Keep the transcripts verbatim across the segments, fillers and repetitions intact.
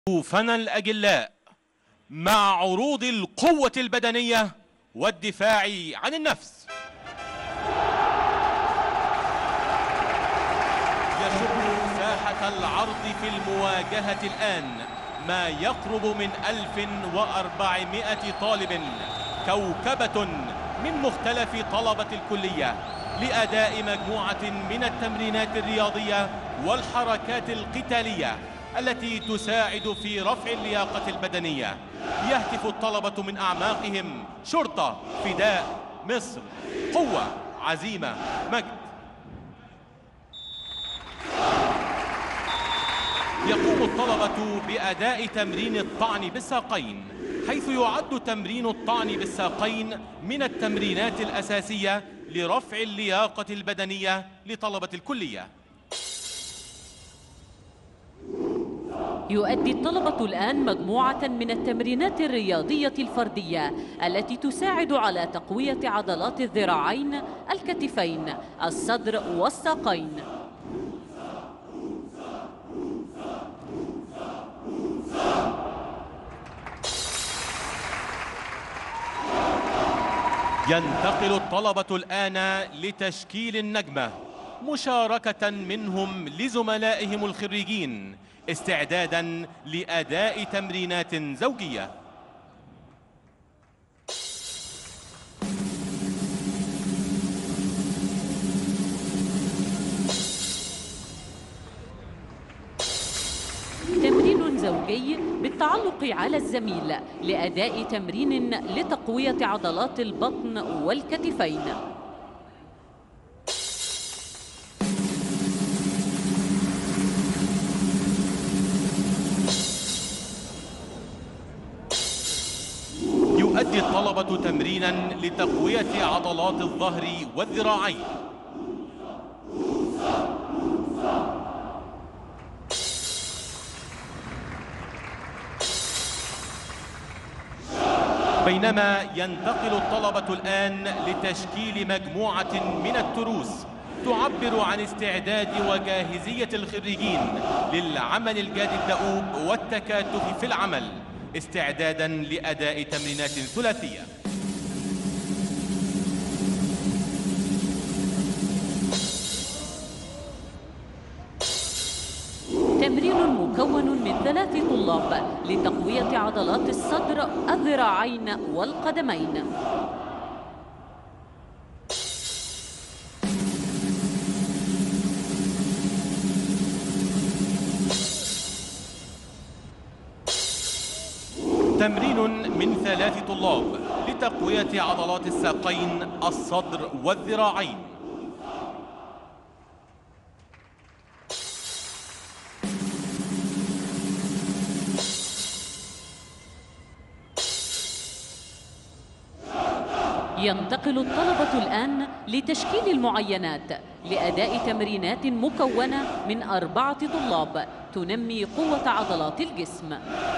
ضيوفنا الأجلاء مع عروض القوة البدنية والدفاع عن النفس. يشق ساحة العرض في المواجهة الآن ما يقرب من ألف وأربعمائة طالب، كوكبة من مختلف طلبة الكلية لأداء مجموعة من التمرينات الرياضية والحركات القتالية التي تساعد في رفع اللياقة البدنية. يهتف الطلبة من أعماقهم: شرطة، فداء، مصر، قوة، عزيمة، مجد. يقوم الطلبة بأداء تمرين الطعن بالساقين، حيث يعد تمرين الطعن بالساقين من التمرينات الأساسية لرفع اللياقة البدنية لطلبة الكلية. يؤدي الطلبة الآن مجموعة من التمرينات الرياضية الفردية التي تساعد على تقوية عضلات الذراعين، الكتفين، الصدر والساقين. ينتقل الطلبة الآن لتشكيل النجمة، مشاركة منهم لزملائهم الخريجين، استعدادا لأداء تمرينات زوجية. تمرين زوجي بالتعلق على الزميل لأداء تمرين لتقوية عضلات البطن والكتفين. يؤدي الطلبة تمرينا لتقوية عضلات الظهر والذراعين. بينما ينتقل الطلبة الآن لتشكيل مجموعة من التروس تعبر عن استعداد وجاهزية الخريجين للعمل الجاد الدؤوب والتكاتف في العمل، استعدادا لأداء تمرينات ثلاثية. تمرين مكون من ثلاث طلاب لتقوية عضلات الصدر، الذراعين والقدمين. تمرين من ثلاث طلاب لتقوية عضلات الساقين، الصدر والذراعين. ينتقل الطلبة الآن لتشكيل المعينات لأداء تمرينات مكونة من أربعة طلاب تنمي قوة عضلات الجسم.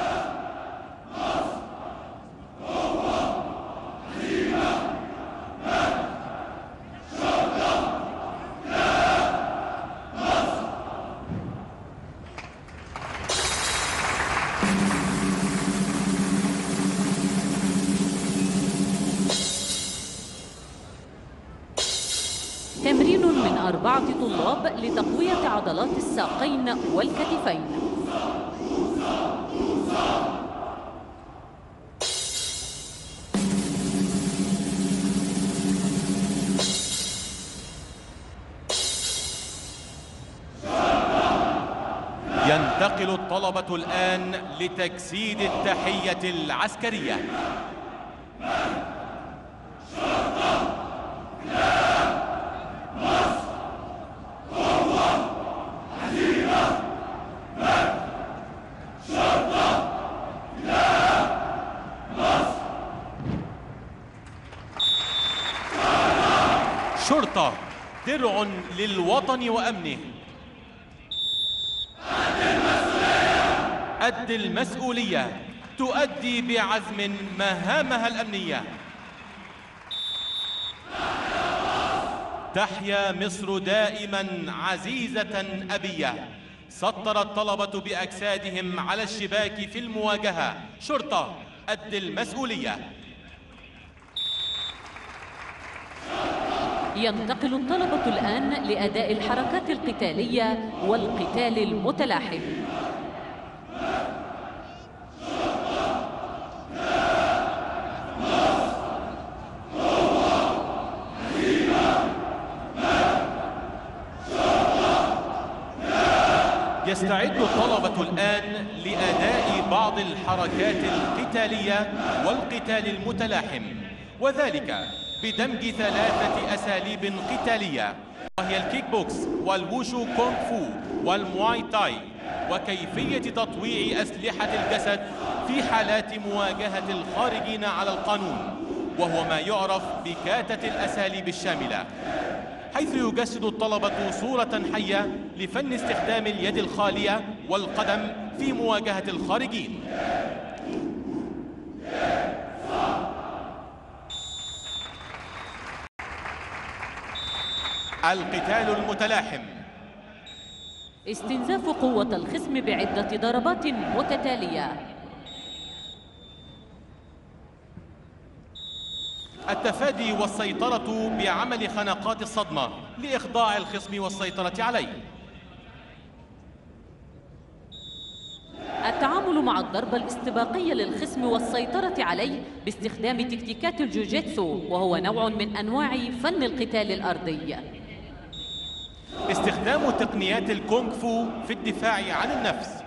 تمرين من أربعة طلاب لتقوية عضلات الساقين والكتفين. ينتقل الطلبة الآن لتجسيد التحية العسكرية. شرطة، درع للوطن وأمنه. قد المسؤولية، تؤدي بعزم مهامها الأمنية. تحيا مصر دائما عزيزة أبية، سطر الطلبة بأجسادهم على الشباك في المواجهة. شرطة قد المسؤولية. ينتقل الطلبة الآن لأداء الحركات القتالية والقتال المتلاحم. يستعد الطلبة الآن لأداء بعض الحركات القتالية والقتال المتلاحم، وذلك بدمج ثلاثة أساليب قتالية، وهي الكيك بوكس والووشو كونغ فو والمواي تاي، وكيفية تطويع أسلحة الجسد في حالات مواجهة الخارجين على القانون، وهو ما يعرف بكاتة الأساليب الشاملة، حيث يجسد الطلبة صورة حية لفن استخدام اليد الخالية والقدم في مواجهة الخارجين. القتال المتلاحم. استنزاف قوة الخصم بعدة ضربات متتالية. التفادي والسيطرة بعمل خنقات الصدمة لإخضاع الخصم والسيطرة عليه. التعامل مع الضربة الاستباقية للخصم والسيطرة عليه باستخدام تكتيكات الجوجيتسو، وهو نوع من أنواع فن القتال الأرضي. استخدام تقنيات الكونغ فو في الدفاع عن النفس.